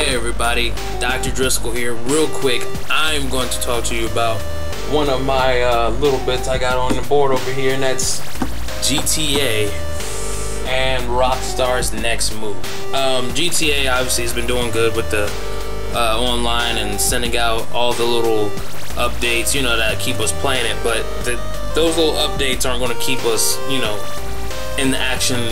Hey everybody, Dr. Driscoll here. Real quick, I'm going to talk to you about one of my little bits I got on the board over here, and that's GTA and Rockstar's next move. GTA obviously has been doing good with the online and sending out all the little updates, you know, that keep us playing it, but those little updates aren't going to keep us, you know, in the action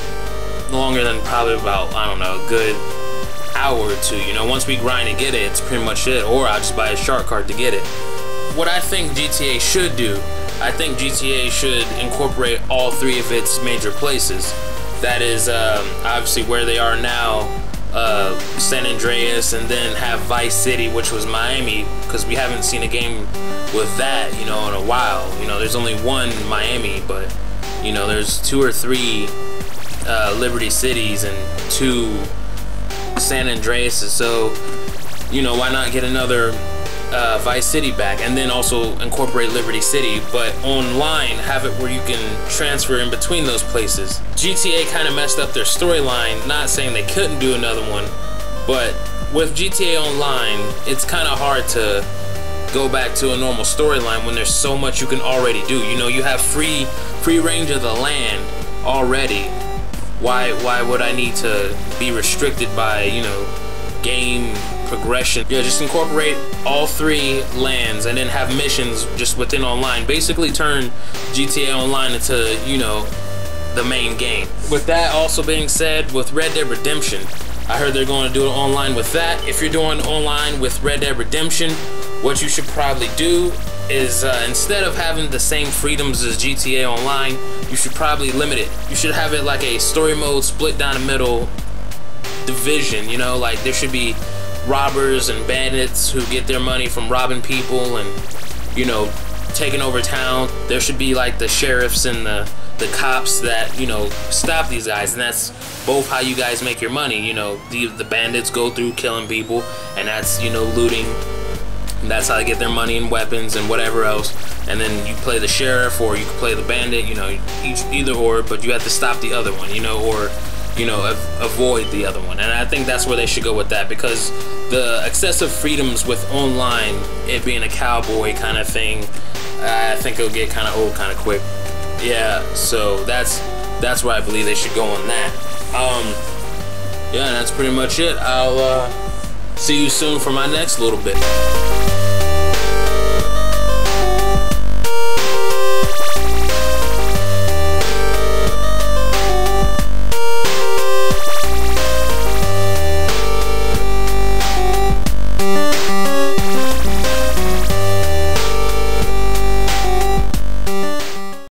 longer than probably about, I don't know, a good hour or two. You know, once we grind and get it, it's pretty much it, or I'll just buy a shark card to get it. What I think GTA should do, I think GTA should incorporate all three of its major places. That is obviously where they are now, San Andreas, and then have Vice City, which was Miami, because we haven't seen a game with that, you know, in a while. You know, there's only one Miami, but you know, there's 2 or 3 Liberty Cities and 2 San Andreas, so you know, why not get another Vice City back, and then also incorporate Liberty City, but online have it where you can transfer in between those places. GTA kind of messed up their storyline, not saying they couldn't do another one, but with GTA Online, it's kind of hard to go back to a normal storyline when there's so much you can already do. You know, you have free range of the land already. Why would I need to be restricted by, you know, game progression? Yeah, just incorporate all 3 lands and then have missions just within online. Basically turn GTA Online into, you know, the main game. With that also being said, with Red Dead Redemption, I heard they're going to do it online with that. If you're doing online with Red Dead Redemption, what you should probably do is instead of having the same freedoms as GTA Online, you should probably limit it. You should have it like a story mode split down the middle division, you know, like there should be robbers and bandits who get their money from robbing people and, you know, taking over town. There should be like the sheriffs and the cops that, you know, stop these guys, and that's both how you guys make your money. You know, the bandits go through killing people, and that's, you know, looting. That's how they get their money and weapons and whatever else. And then you play the sheriff, or you can play the bandit, you know, either or, but you have to stop the other one, you know, or, you know, avoid the other one. And I think that's where they should go with that, because the excessive freedoms with online, it being a cowboy kind of thing, I think it'll get kind of old kind of quick. Yeah, so that's where I believe they should go on that. Yeah, that's pretty much it. I'll see you soon for my next little bit.